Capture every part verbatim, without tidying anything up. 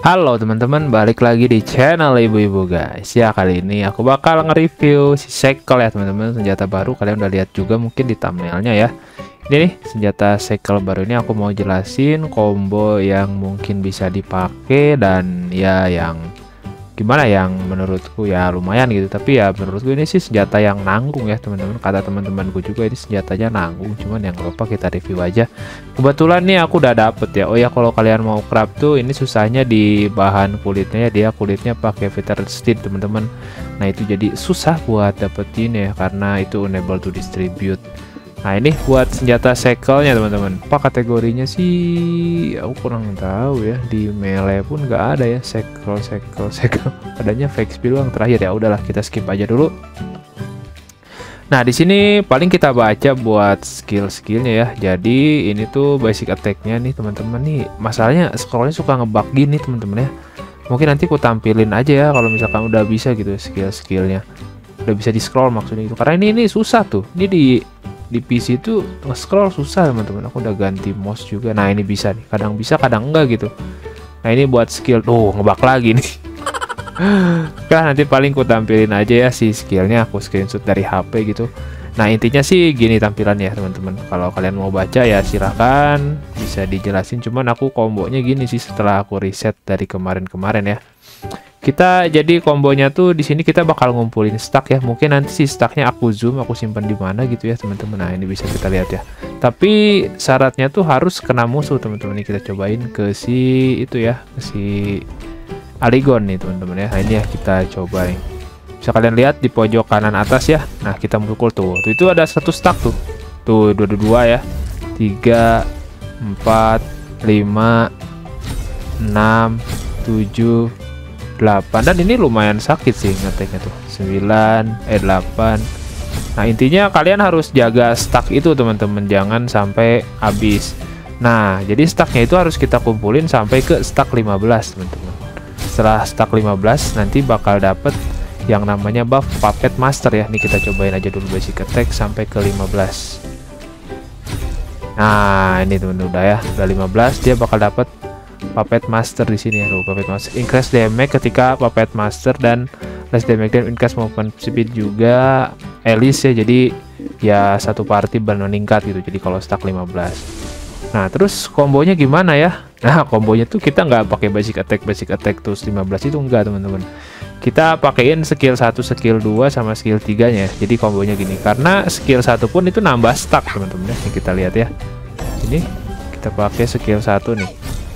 Halo teman-teman, balik lagi di channel ibu-ibu guys. Ya, kali ini aku bakal nge-review si Shackle ya teman-teman. Senjata baru, kalian udah lihat juga mungkin di thumbnailnya ya. Ini nih senjata Shackle baru ini, aku mau jelasin combo yang mungkin bisa dipakai dan ya yang gimana, yang menurutku ya lumayan gitu. Tapi ya menurutku ini sih senjata yang nanggung ya teman-teman. Kata teman-temanku juga ini senjatanya nanggung, cuman yang lupa kita review aja. Kebetulan nih aku udah dapet ya. Oh ya, kalau kalian mau craft tuh ini susahnya di bahan kulitnya ya. Dia kulitnya pakai veteran steel teman-teman. Nah itu jadi susah buat dapetin ya, karena itu unable to distribute. Nah ini buat senjata Shackle-nya teman-teman. Apa kategorinya sih? Aku kurang tahu ya. Di melee pun nggak ada ya Shackle, Shackle, Shackle. Adanya fake speed yang terakhir ya. Udahlah kita skip aja dulu. Nah di sini paling kita baca buat skill-skillnya ya. Jadi ini tuh basic attack-nya nih teman-teman nih. Masalahnya scrollnya suka ngebug gini teman-teman ya. Mungkin nanti aku tampilin aja ya kalau misalkan udah bisa gitu skill-skillnya. Udah bisa di scroll maksudnya itu. Karena ini ini susah tuh. Ini di di P C itu nge-scroll susah teman-teman. Aku udah ganti mouse juga. Nah ini bisa nih. Kadang bisa kadang enggak gitu. Nah ini buat skill. Tuh ngebug lagi nih. Kan nanti paling ku tampilin aja ya si skillnya, aku screenshot dari H P gitu. Nah intinya sih gini tampilannya ya teman-teman. Kalau kalian mau baca ya silahkan, bisa dijelasin. Cuman aku kombonya gini sih setelah aku reset dari kemarin-kemarin ya. Kita jadi kombonya tuh di sini kita bakal ngumpulin stack ya. Mungkin nanti si stacknya aku zoom, aku simpan di mana gitu ya teman-teman. Nah ini bisa kita lihat ya. Tapi syaratnya tuh harus kena musuh teman-teman. Ini kita cobain ke si itu ya, ke si Aligon nih teman-teman ya. Nah ini ya kita coba nih. Bisa kalian lihat di pojok kanan atas ya. Nah kita mukul tuh. Tuh itu ada satu stack tuh. Tuh dua dua dua ya. Tiga, empat, lima, enam, tujuh, delapan. Dan ini lumayan sakit sih ngeteknya tuh. Sembilan, eh delapan. Nah intinya kalian harus jaga stack itu teman-teman. Jangan sampai habis. Nah jadi stacknya itu harus kita kumpulin sampai ke stack lima belas teman-teman. Setelah stack lima belas nanti bakal dapet yang namanya buff Puppet Master ya. Ini kita cobain aja dulu basic attack sampai ke lima belas. Nah ini teman-teman udah ya, udah lima belas dia bakal dapet Puppet Master di sini ya. Tuh, Puppet Master increase damage ketika Puppet Master dan less damage dan increase movement speed juga Alice ya. Jadi ya satu party meningkat gitu. Jadi kalau stack lima belas. Nah terus kombonya gimana ya? Nah kombonya tuh kita nggak pakai basic attack basic attack terus lima belas itu enggak teman-teman. Kita pakein skill satu, skill dua sama skill tiga nya. Jadi kombonya gini, karena skill satu pun itu nambah stack teman-teman ya. Ini kita lihat ya. Ini kita pakai skill satu nih.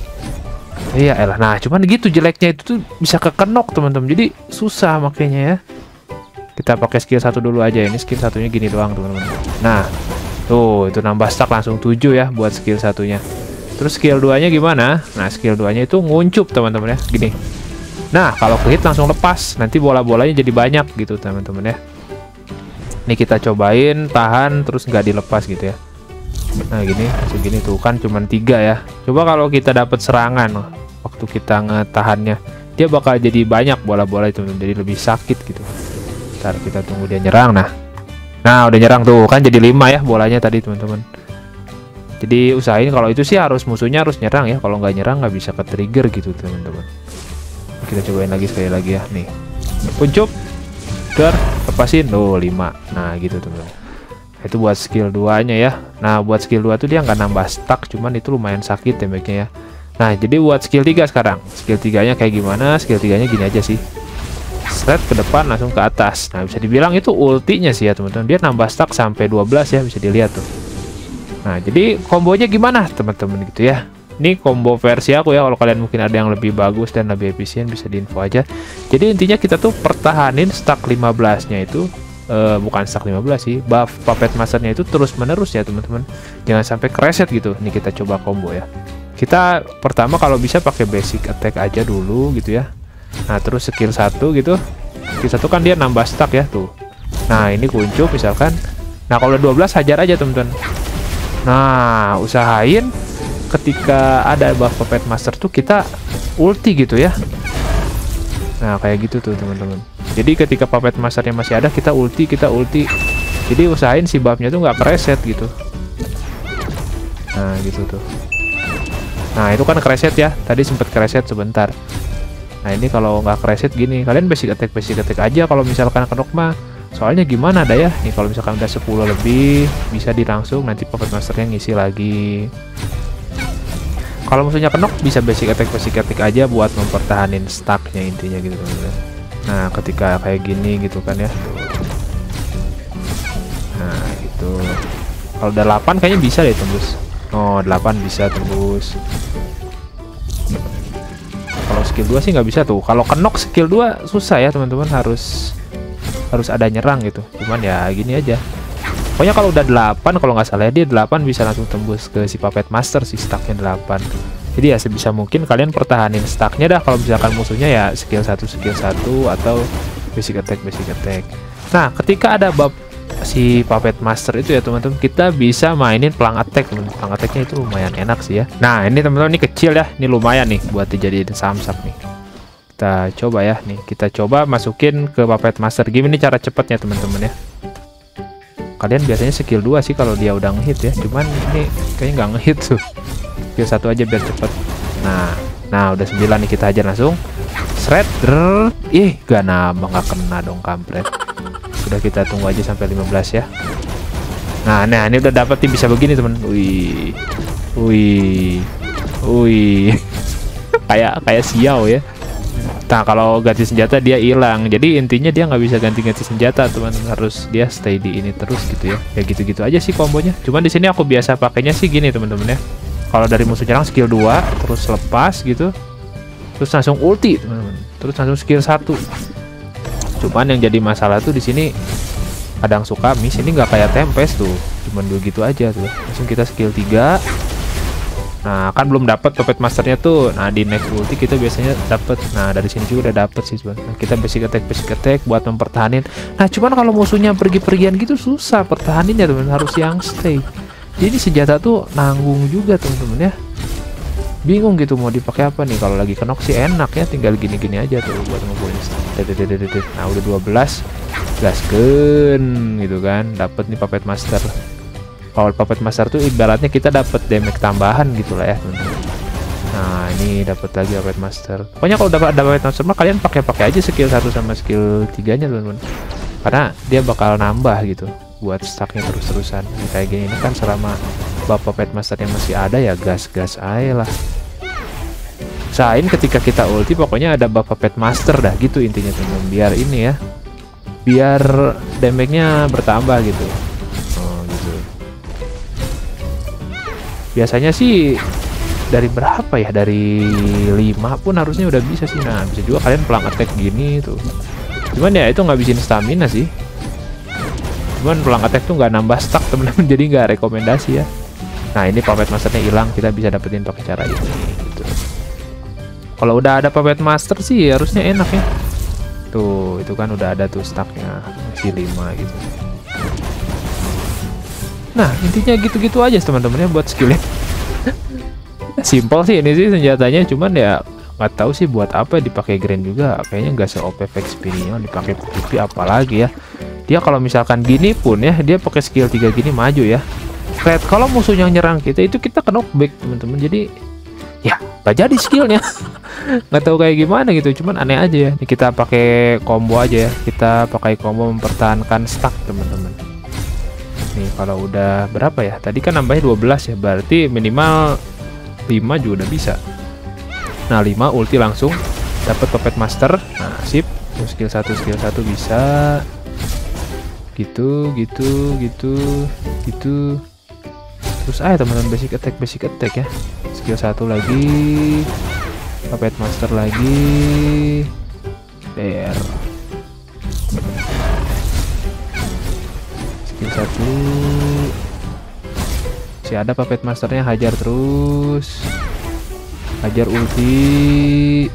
Iya elah. Nah cuman gitu jeleknya itu tuh bisa kekenok teman-teman. Jadi susah makanya ya. Kita pakai skill satu dulu aja. Ini skill satunya gini doang teman-teman. Nah tuh itu nambah stack langsung tujuh ya buat skill satunya. Terus skill dua nya gimana? Nah skill dua nya itu nguncup teman-teman ya, gini. Nah kalau ke hit langsung lepas, nanti bola-bolanya jadi banyak gitu teman-teman ya. Ini kita cobain tahan terus nggak dilepas gitu ya. Nah gini, langsung gini tuh kan cuman tiga ya. Coba kalau kita dapat serangan waktu kita ngetahannya, dia bakal jadi banyak bola-bola itu, jadi lebih sakit gitu. Ntar kita tunggu dia nyerang. Nah Nah udah nyerang tuh kan jadi lima ya bolanya tadi teman-teman. Jadi usahain kalau itu sih harus musuhnya harus nyerang ya. Kalau nggak nyerang nggak bisa ke trigger gitu teman-teman. Kita cobain lagi sekali lagi ya. Nih kuncup dar lepasin tuh lima. Nah gitu teman-teman. Itu buat skill dua nya ya. Nah buat skill dua tuh dia nggak nambah stack, cuman itu lumayan sakit damage-nya ya. Nah jadi buat skill tiga sekarang. Skill tiga nya kayak gimana? Skill tiga nya gini aja sih. Straight ke depan langsung ke atas. Nah bisa dibilang itu ultinya sih ya teman-teman. Dia nambah stack sampai dua belas ya, bisa dilihat tuh. Nah jadi kombonya gimana teman-teman gitu ya. Ini combo versi aku ya. Kalau kalian mungkin ada yang lebih bagus dan lebih efisien bisa diinfo aja. Jadi intinya kita tuh pertahanin stack lima belas nya itu uh, bukan stack lima belas sih, buff Puppet Masternya itu terus menerus ya teman-teman. Jangan sampai kereset gitu. Ini kita coba combo ya. Kita pertama kalau bisa pakai basic attack aja dulu gitu ya. Nah terus skill satu gitu. Skill satu kan dia nambah stack ya tuh. Nah ini kuncup misalkan. Nah kalau dua belas hajar aja teman-teman. Nah usahain ketika ada buff Puppet Master tuh kita ulti gitu ya. Nah kayak gitu tuh teman-teman. Jadi ketika Puppet Masternya masih ada kita ulti, kita ulti. Jadi usahain si buffnya tuh nggak kereset gitu. Nah gitu tuh. Nah itu kan kereset ya, tadi sempat kereset sebentar. Nah ini kalau nggak kereset gini, kalian basic attack basic attack aja kalau misalkan kenok mah. Soalnya gimana ada ya, nih kalau misalkan udah sepuluh lebih bisa dilangsung, nanti Puppet Masternya ngisi lagi. Kalau musuhnya kenok bisa basic attack basic attack aja buat mempertahanin stacknya intinya gitu teman-teman. Nah ketika kayak gini gitu kan ya, nah gitu. Kalau udah delapan kayaknya bisa deh tembus. Oh delapan bisa tembus. Kalau skill dua sih nggak bisa tuh. Kalau kenok skill dua susah ya teman-teman, harus harus ada nyerang gitu. Cuman ya gini aja. Pokoknya kalau udah delapan, kalau nggak salah dia delapan bisa langsung tembus ke si Puppet Master, si stacknya delapan. Jadi ya sebisa mungkin kalian pertahanin stacknya dah. Kalau misalkan musuhnya ya skill satu skill satu atau basic attack basic attack. Nah ketika ada bab si Puppet Master itu ya teman-teman, kita bisa mainin pelang attack teman. Pelang attacknya itu lumayan enak sih ya. Nah ini teman-teman, ini kecil ya, ini lumayan nih buat dijadiin samsak nih. Kita coba ya nih, kita coba masukin ke Puppet Master. Gimana cara cepatnya teman-teman ya? Kalian biasanya skill dua sih kalau dia udah ngehit ya, cuman ini kayaknya nggak ngehit tuh. Skill satu aja biar cepet. Nah, nah udah sembilan nih, kita aja langsung. Shred, ih gak nambah, nggak kena dong kampret. Udah kita tunggu aja sampai lima belas ya. Nah, nah ini udah dapet nih, bisa begini temen. Wih, wih, wih, kayak kayak siau ya. Nah kalau ganti senjata dia hilang, jadi intinya dia nggak bisa ganti-ganti senjata teman, harus dia stay di ini terus gitu ya. Ya gitu-gitu aja sih kombonya. Cuman di sini aku biasa pakainya sih gini teman-teman ya. Kalau dari musuh nyerang skill dua terus lepas gitu, terus langsung ulti teman-teman, terus langsung skill satu. Cuman yang jadi masalah tuh di sini kadang suka miss, ini nggak kayak Tempest tuh, cuman begitu aja tuh. Langsung kita skill tiga. Nah kan belum dapat Puppet Masternya tuh. Nah di next ulti kita biasanya dapat. Nah dari sini juga udah dapat sih sebenarnya. Nah, kita basic attack basic attack buat mempertahanin. Nah cuman kalau musuhnya pergi-pergian gitu susah pertahaninnya teman, harus yang stay. Jadi senjata tuh nanggung juga teman-teman ya. Bingung gitu mau dipakai apa nih. Kalau lagi kenok sih enak ya, tinggal gini-gini aja tuh buat ngebunuh. Nah udah dua belas, gaskeun gitu kan. Dapat nih Puppet Master. Kalau Puppet Master tuh ibaratnya kita dapat damage tambahan gitu lah ya teman-teman. Nah ini dapat lagi Puppet Master. Pokoknya kalau dapat ada Puppet Master mah kalian pakai-pakai aja skill satu sama skill tiganya teman-teman, karena dia bakal nambah gitu buat stacknya terus-terusan. Nah, kayak gini ini kan selama bab Puppet Master yang masih ada ya gas-gas aja lah. Usahain ketika kita ulti pokoknya ada bab Puppet Master dah gitu intinya teman-teman, biar ini ya, biar damage-nya bertambah gitu. Biasanya sih dari berapa ya, dari lima pun harusnya udah bisa sih. Nah bisa juga kalian pelang attack gini tuh, cuman ya itu ngabisin stamina sih. Cuman pelang attack tuh nggak nambah stack temen-temen, jadi nggak rekomendasi ya. Nah ini Puppet Masternya hilang, kita bisa dapetin pakai cara ini gitu. Kalau udah ada Puppet Master sih harusnya enak ya. Tuh itu kan udah ada tuh stacknya masih lima gitu. Nah intinya gitu-gitu aja teman-teman ya buat skillnya. Simple sih ini sih senjatanya, cuman ya nggak tahu sih buat apa dipakai Grand juga. Kayaknya nggak se-O P Vexpinion dipakai P V P apalagi ya. Dia kalau misalkan gini pun ya, dia pakai skill tiga gini maju ya. Red kalau musuh yang nyerang kita itu kita ke knockback teman-teman. Jadi ya nggak jadi skillnya. Nggak tahu kayak gimana gitu, cuman aneh aja ya. Ini kita pakai combo aja ya. Kita pakai combo mempertahankan stack teman-teman. Nih kalau udah berapa ya, tadi kan nambahnya dua belas ya, berarti minimal lima juga udah bisa. Nah lima ulti langsung dapat Puppet Master. Nah sip, terus skill satu skill satu bisa gitu gitu gitu gitu. Terus aja teman-teman, basic attack basic attack ya. Skill satu lagi, Puppet Master lagi, der. Skill satu, si ada Puppet Masternya, hajar terus, hajar ulti,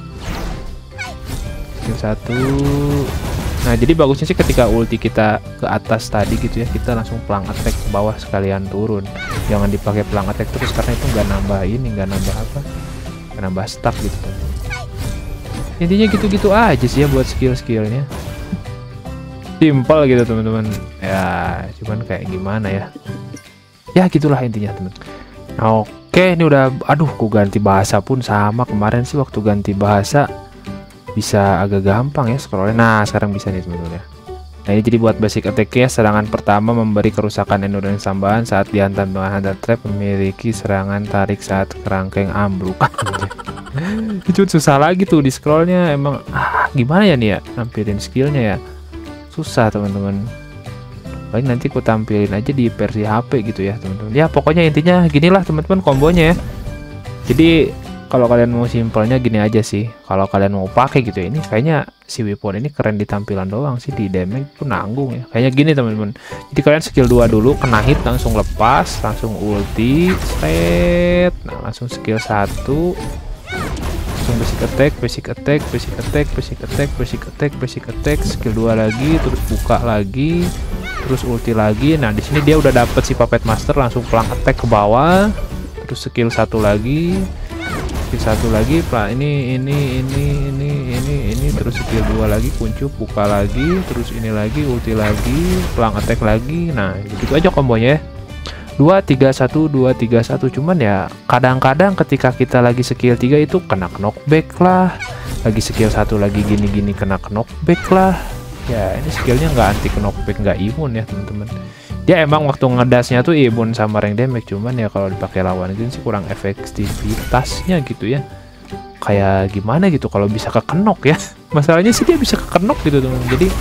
skill satu. Nah jadi bagusnya sih ketika ulti kita ke atas tadi gitu ya, kita langsung pelang attack ke bawah sekalian turun. Jangan dipakai pelang attack terus karena itu nggak nambah ini, nggak nambah apa, nggak nambah stack gitu kan. Intinya gitu-gitu aja sih ya buat skill-skillnya. Simple gitu teman-teman ya, cuman kayak gimana ya, ya gitulah intinya teman. Oke Oke, ini udah, aduh, ku ganti bahasa pun sama kemarin sih waktu ganti bahasa bisa agak gampang ya scrollnya. Nah, sekarang bisa nih teman-teman ya. Nah, ini jadi buat basic attack ya, serangan pertama memberi kerusakan endurance tambahan saat dihantam dengan hunter trap, memiliki serangan tarik saat kerangkeng ambruk. Itu susah lagi tuh di scrollnya, emang ah, gimana ya nih ya nampilin skillnya ya, susah teman-teman. Paling nanti ku tampilin aja di versi H P gitu ya teman-teman. Ya pokoknya intinya ginilah teman-teman kombonya ya. Jadi kalau kalian mau simpelnya gini aja sih. Kalau kalian mau pakai gitu ya, ini kayaknya si weapon ini keren di tampilan doang sih, di damage pun nanggung ya. Kayaknya gini teman-teman. Jadi kalian skill dua dulu, kena hit langsung lepas, langsung ulti, set. Nah, langsung skill satu. Langsung basic attack, basic attack, basic attack, basic attack, basic attack, basic attack, skill dua lagi, terus buka lagi, terus ulti lagi. Nah, di sini dia udah dapet si Puppet Master, langsung pelang attack ke bawah. Terus skill satu lagi. Skill satu lagi, Pak. Ini ini ini ini ini ini terus skill dua lagi, kuncup, buka lagi, terus ini lagi, ulti lagi, pelang attack lagi. Nah, gitu aja kombonya ya. dua tiga satu dua tiga satu. Cuman ya kadang-kadang ketika kita lagi skill tiga itu kena knockback lah. Lagi skill satu lagi gini-gini kena knockback lah. Ya, ini skillnya nggak anti knockback, nggak imun ya teman-teman. Dia emang waktu ngedasnya tuh imun sama rank damage, cuman ya kalau dipakai lawan itu sih kurang efektivitasnya gitu ya. Kayak gimana gitu kalau bisa ke knock ya. Masalahnya sih dia bisa ke knock gitu teman. Jadi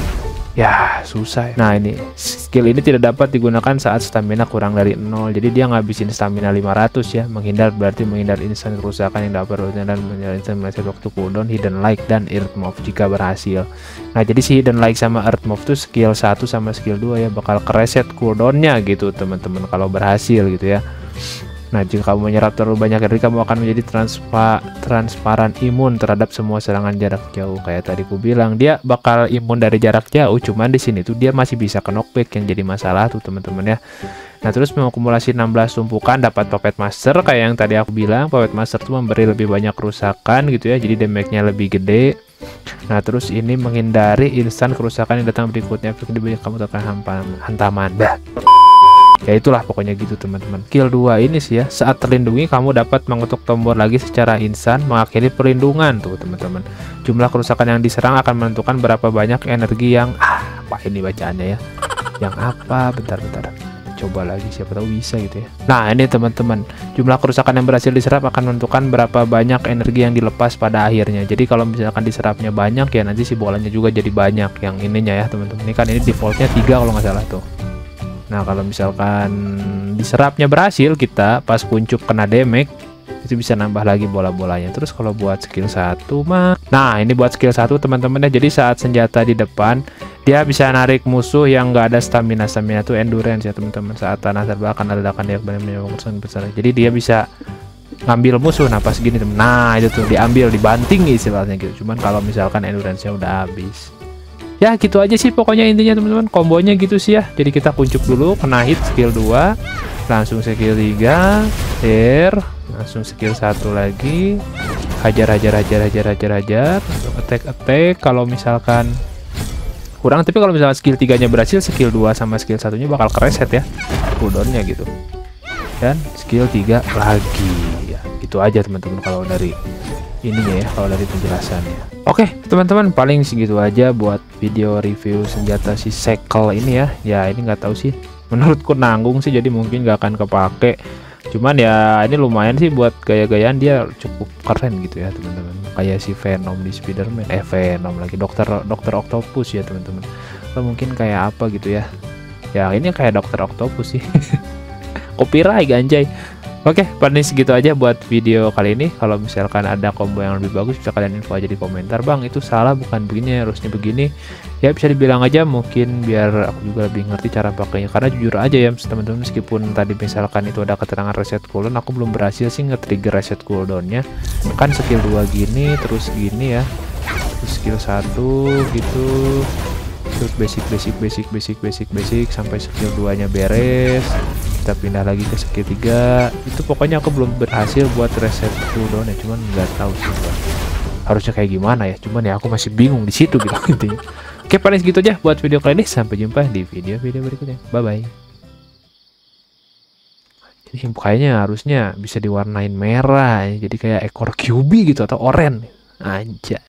ya susah ya. Nah, ini skill ini tidak dapat digunakan saat stamina kurang dari nol. Jadi dia ngabisin stamina lima ratus ya. Menghindar berarti menghindar instan kerusakan yang dapat dan menghindar instan meleset waktu cooldown, hidden like dan earth move jika berhasil. Nah, jadi si hidden like sama earth move tuh skill satu sama skill dua ya, bakal kereset cooldownnya gitu teman-teman kalau berhasil gitu ya. Nah, jika kamu menyerap terlalu banyak energi, kamu akan menjadi transpa transparan imun terhadap semua serangan jarak jauh. Kayak tadi ku bilang, dia bakal imun dari jarak jauh, cuman di sini tuh dia masih bisa ke knockback yang jadi masalah tuh teman-teman ya. Nah, terus mengakumulasi enam belas tumpukan dapat Puppet Master kayak yang tadi aku bilang. Puppet Master tuh memberi lebih banyak kerusakan gitu ya, jadi damage-nya lebih gede. Nah, terus ini menghindari instan kerusakan yang datang berikutnya. Efek lebih banyak kamu terkena hantaman. Dah. Ya itulah pokoknya gitu teman-teman. Skill dua ini sih ya, saat terlindungi kamu dapat mengetuk tombol lagi secara instan mengakhiri perlindungan tuh teman-teman. Jumlah kerusakan yang diserang akan menentukan berapa banyak energi yang ah, apa ini bacaannya ya. Yang apa? Bentar-bentar. Coba lagi, siapa tahu bisa gitu ya. Nah, ini teman-teman, jumlah kerusakan yang berhasil diserap akan menentukan berapa banyak energi yang dilepas pada akhirnya. Jadi kalau misalkan diserapnya banyak ya nanti si bolanya juga jadi banyak yang ininya ya teman-teman. Ini kan ini defaultnya tiga kalau nggak salah tuh. Nah, kalau misalkan diserapnya berhasil, kita pas kuncup kena damage itu bisa nambah lagi bola-bolanya. Terus kalau buat skill satu mah, nah ini buat skill satu teman-teman ya. Jadi saat senjata di depan dia bisa narik musuh yang nggak ada stamina. Stamina itu endurance ya teman-teman. Saat tanah terbang akan ada ledakan dia benar-benar besar. Jadi dia bisa ngambil musuh. Nah, pas gini teman, nah itu tuh diambil, dibanting istilahnya gitu. Cuman kalau misalkan endurance-nya udah habis, ya gitu aja sih pokoknya intinya teman-teman, kombonya gitu sih ya. Jadi kita kuncup dulu, kena hit skill dua, langsung skill tiga, air, langsung skill satu lagi, hajar hajar hajar hajar hajar hajar, attack attack. Kalau misalkan kurang, tapi kalau misalkan skill tiganya berhasil, skill dua sama skill satunya bakal kereset ya cooldownnya gitu. Dan skill tiga lagi ya, gitu aja teman-teman kalau dari ininya ya, kalau dari penjelasannya. Oke teman-teman, paling segitu aja buat video review senjata si Shackle ini ya. Ya ini nggak tahu sih, menurutku nanggung sih, jadi mungkin nggak akan kepake. Cuman ya ini lumayan sih buat gaya-gayaan, dia cukup keren gitu ya teman-teman. Kayak si Venom di Spider-Man, eh Venom lagi, Dokter Dokter Octopus ya teman-teman. Atau mungkin kayak apa gitu ya. Ya ini kayak Dokter Octopus sih. Copyright anjay. Oke, paling segitu aja buat video kali ini. Kalau misalkan ada combo yang lebih bagus, bisa kalian info aja di komentar. Bang, itu salah, bukan begini, harusnya begini. Ya bisa dibilang aja, mungkin biar aku juga lebih ngerti cara pakainya. Karena jujur aja ya teman-teman, meskipun tadi misalkan itu ada keterangan reset cooldown, aku belum berhasil sih nge-trigger reset cooldownnya. Kan skill dua gini, terus gini ya, terus skill satu gitu, terus basic basic basic basic basic basic sampai skill dua nya beres. Kita pindah lagi ke skill tiga. Itu pokoknya aku belum berhasil buat reset cooldown ya, cuman nggak tahu sih Bang, harusnya kayak gimana ya. Cuman ya aku masih bingung di situ gitu intinya. Oke, paling segitu aja buat video kali ini. Sampai jumpa di video-video berikutnya. Bye bye. Ini kayaknya harusnya bisa diwarnain merah, jadi kayak ekor Q B gitu atau oranye. Anjay.